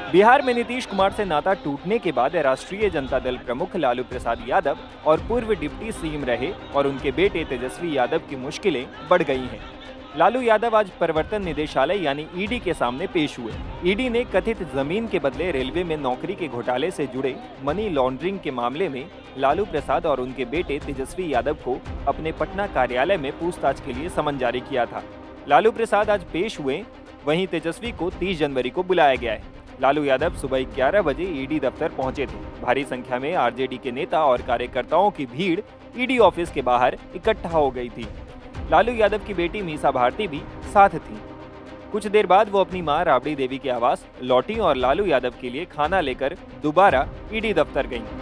बिहार में नीतीश कुमार से नाता टूटने के बाद राष्ट्रीय जनता दल प्रमुख लालू प्रसाद यादव और पूर्व डिप्टी सीएम रहे और उनके बेटे तेजस्वी यादव की मुश्किलें बढ़ गई हैं। लालू यादव आज प्रवर्तन निदेशालय यानी ईडी के सामने पेश हुए। ईडी ने कथित जमीन के बदले रेलवे में नौकरी के घोटाले से जुड़े मनी लॉन्ड्रिंग के मामले में लालू प्रसाद और उनके बेटे तेजस्वी यादव को अपने पटना कार्यालय में पूछताछ के लिए समन जारी किया था। लालू प्रसाद आज पेश हुए, वहीं तेजस्वी को 30 जनवरी को बुलाया गया है। लालू यादव सुबह 11 बजे ईडी दफ्तर पहुंचे थे। भारी संख्या में आरजेडी के नेता और कार्यकर्ताओं की भीड़ ईडी ऑफिस के बाहर इकट्ठा हो गई थी। लालू यादव की बेटी मीसा भारती भी साथ थी। कुछ देर बाद वो अपनी मां राबड़ी देवी के आवास लौटी और लालू यादव के लिए खाना लेकर दोबारा ईडी दफ्तर गईं।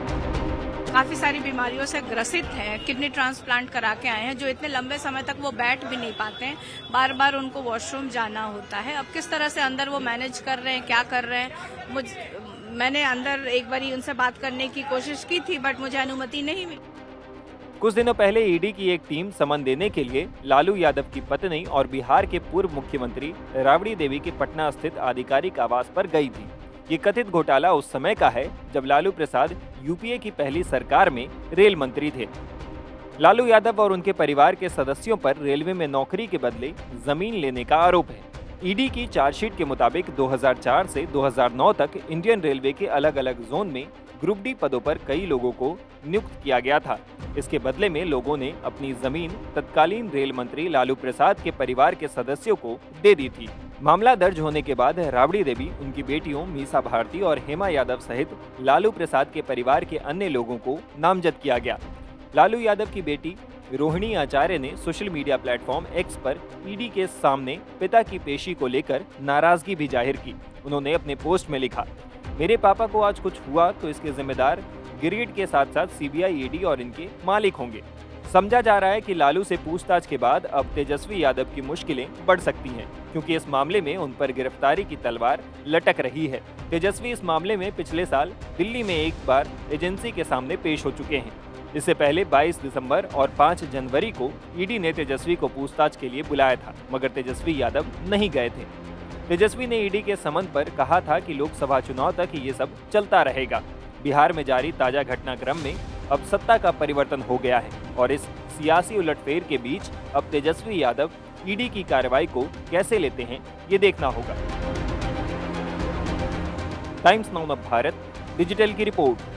काफी सारी बीमारियों से ग्रसित हैं, किडनी ट्रांसप्लांट करा के आए हैं, जो इतने लंबे समय तक वो बैठ भी नहीं पाते हैं, बार बार उनको वॉशरूम जाना होता है। अब किस तरह से अंदर वो मैनेज कर रहे हैं, क्या कर रहे हैं, मैंने अंदर एक बारी उनसे बात करने की कोशिश की थी, बट मुझे अनुमति नहीं मिली। कुछ दिनों पहले ईडी की एक टीम समन देने के लिए लालू यादव की पत्नी और बिहार के पूर्व मुख्यमंत्री राबड़ी देवी के पटना स्थित आधिकारिक आवास पर गई थी। ये कथित घोटाला उस समय का है जब लालू प्रसाद यूपीए की पहली सरकार में रेल मंत्री थे। लालू यादव और उनके परिवार के सदस्यों पर रेलवे में नौकरी के बदले जमीन लेने का आरोप है। ईडी की चार्जशीट के मुताबिक 2004 से 2009 तक इंडियन रेलवे के अलग अलग जोन में ग्रुप डी पदों पर कई लोगों को नियुक्त किया गया था। इसके बदले में लोगों ने अपनी जमीन तत्कालीन रेल मंत्री लालू प्रसाद के परिवार के सदस्यों को दे दी थी। मामला दर्ज होने के बाद राबड़ी देवी, उनकी बेटियों मीसा भारती और हेमा यादव सहित लालू प्रसाद के परिवार के अन्य लोगों को नामजद किया गया। लालू यादव की बेटी रोहिणी आचार्य ने सोशल मीडिया प्लेटफॉर्म एक्स पर ईडी के सामने पिता की पेशी को लेकर नाराजगी भी जाहिर की। उन्होंने अपने पोस्ट में लिखा, मेरे पापा को आज कुछ हुआ तो इसके जिम्मेदार गिरीड के साथ साथ सीबीआई, ईडी और इनके मालिक होंगे। समझा जा रहा है कि लालू से पूछताछ के बाद अब तेजस्वी यादव की मुश्किलें बढ़ सकती हैं, क्योंकि इस मामले में उन पर गिरफ्तारी की तलवार लटक रही है। तेजस्वी इस मामले में पिछले साल दिल्ली में एक बार एजेंसी के सामने पेश हो चुके हैं। इससे पहले 22 दिसंबर और 5 जनवरी को ईडी ने तेजस्वी को पूछताछ के लिए बुलाया था, मगर तेजस्वी यादव नहीं गए थे। तेजस्वी ने ईडी के समन पर कहा था कि लोकसभा चुनाव तक ये सब चलता रहेगा। बिहार में जारी ताजा घटनाक्रम में अब सत्ता का परिवर्तन हो गया है और इस सियासी उलटफेर के बीच अब तेजस्वी यादव ईडी की कार्रवाई को कैसे लेते हैं, ये देखना होगा। टाइम्स नाउ भारत डिजिटल की रिपोर्ट।